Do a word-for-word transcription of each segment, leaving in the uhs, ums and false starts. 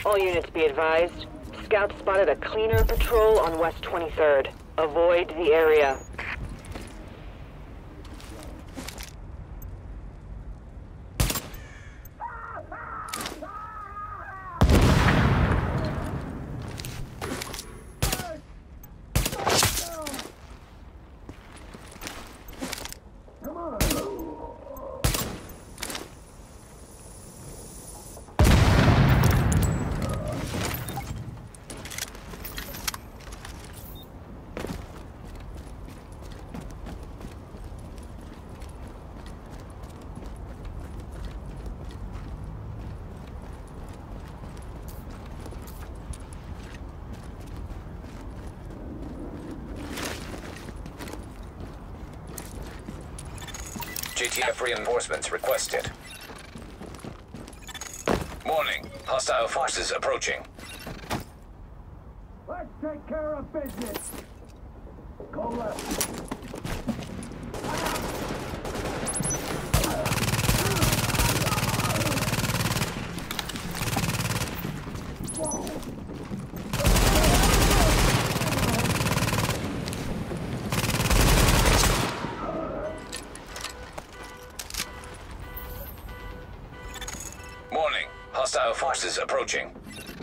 All units be advised. Scouts spotted a cleaner patrol on West twenty-third. Avoid the area. G T F reinforcements requested. Morning. Hostile forces approaching. Let's take care of business. Go left. Morning. Hostile forces approaching.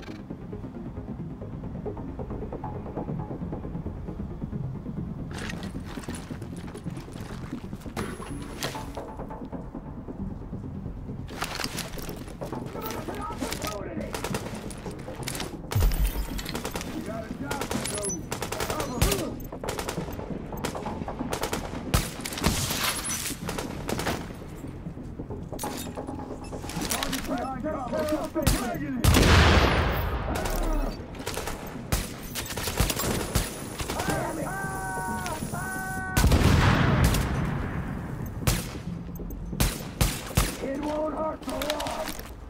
It won't hurt so long.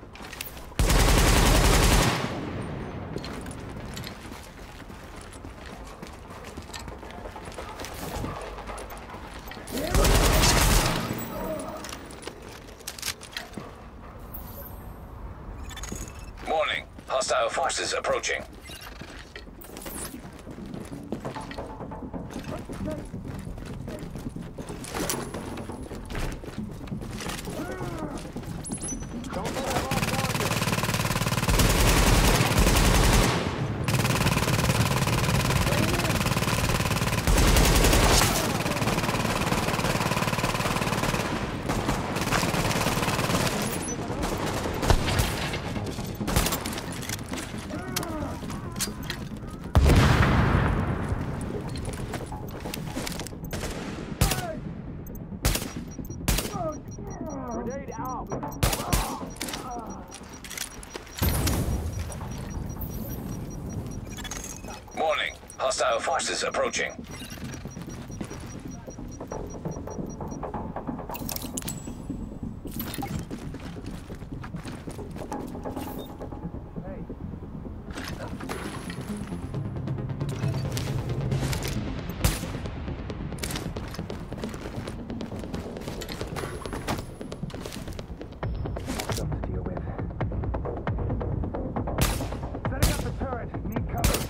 Morning. Hostile forces approaching. Grenade out. Morning. Hostile forces approaching. Setting up the turret. Need cover.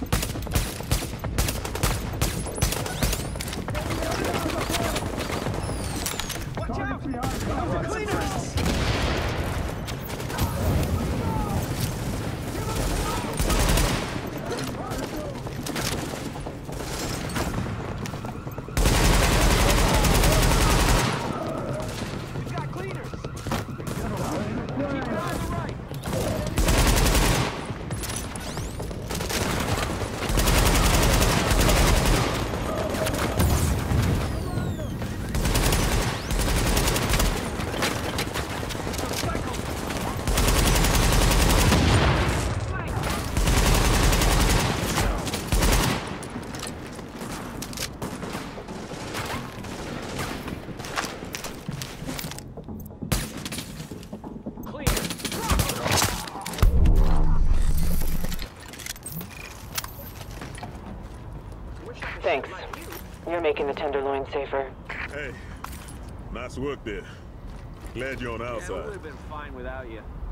Watch out! Those are cleaners! We've got cleaners! Keep it on the right! Thanks. You're making the Tenderloin safer. Hey, nice work there. Glad you're on our Yeah, we would side. have been fine without you.